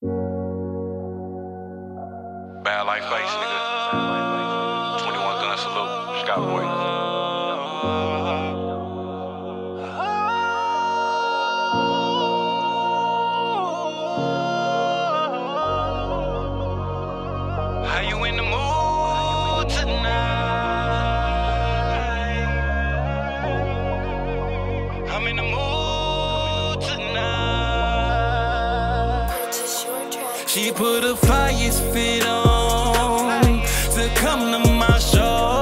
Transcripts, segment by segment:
Bad life face, nigga. 21 gun salute, Scout boy. How you in the mood tonight? I'm in the mood tonight. She put a flyest fit on to come to my show.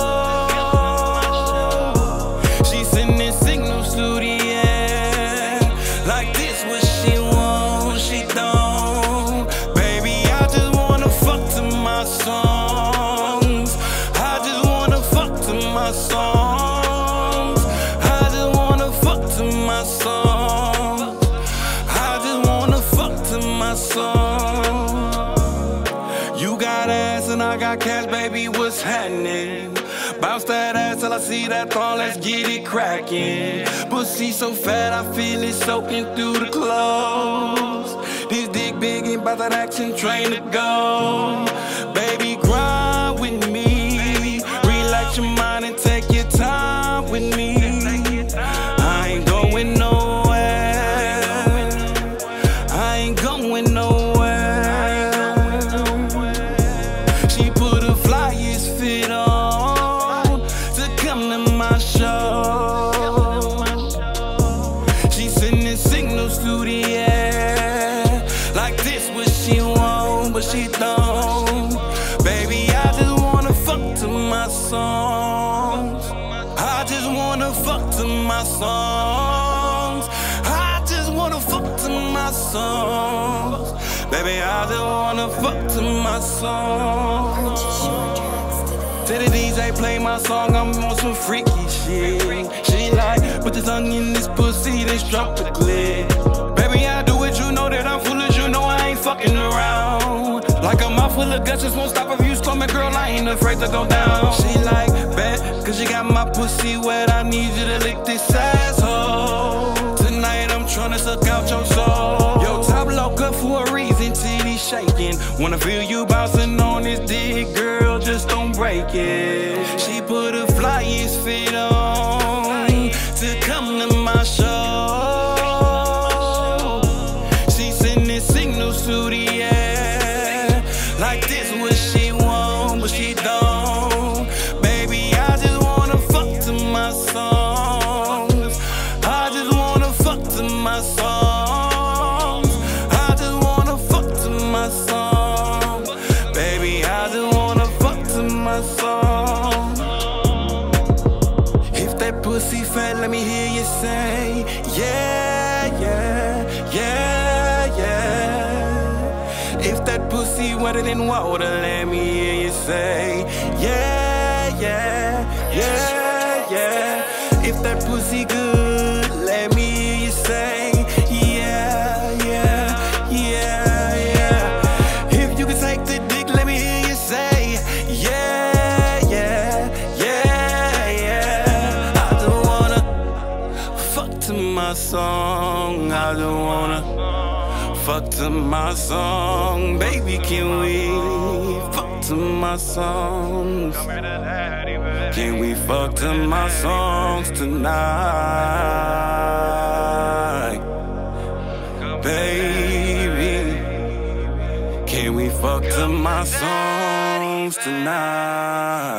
She sending signals through the air like this what she want, she don't. Baby, I just wanna fuck to my songs. I just wanna fuck to my songs. I just wanna fuck to my songs. I just wanna fuck to my songs. You got ass and I got cash, baby, what's happening? Bounce that ass till I see that thong, let's get it crackin'. Pussy so fat, I feel it soaking through the clothes. This dick big, ain't about that action train to go. Baby, grind with me. Relax your mind and take your time with me. I ain't going nowhere. I ain't going nowhere. She put a flyest fit on to come to my show. She sending signals through the air like this what she want, but she don't. Baby, I just wanna fuck to my songs. I just wanna fuck to my songs. I just wanna fuck to my songs. Baby, I just wanna fuck to my songs. Tell the DJ play my song, I'm on some freaky shit. She like, put this tongue in this pussy, then drop the clip. Baby, I do it, you know that I'm foolish, you know I ain't fucking around. Like a mouth full of guts, just won't stop if you storm it, girl, I ain't afraid to go down. She like, bet, cause you got my pussy wet, I need you to lick this asshole. Tonight I'm tryna suck out your soul. Yo, top low cut for a reason, titty shaking. Wanna feel you bouncing on this dick, girl, just don't break it. She put a flyest fit on to come to my show. She sending signals through the air like this what she want, but she don't. Baby, I just wanna fuck to my songs. I just wanna fuck to my songs. I just wanna fuck to my songs. Baby, I just wanna fuck to my songs. If that pussy fat, let me hear you say, yeah, yeah, yeah, yeah. If that pussy wetter than water, let me hear you say, yeah, yeah, yeah, yeah. If that pussy good, let me hear you say, yeah, yeah, yeah, yeah. If you can take the dick, let me hear you say, yeah, yeah, yeah, yeah. I just wanna fuck to my song. I just wanna fuck to my song. Baby, can we fuck to my songs? Can we fuck to my songs tonight? Baby, can we fuck to my songs tonight?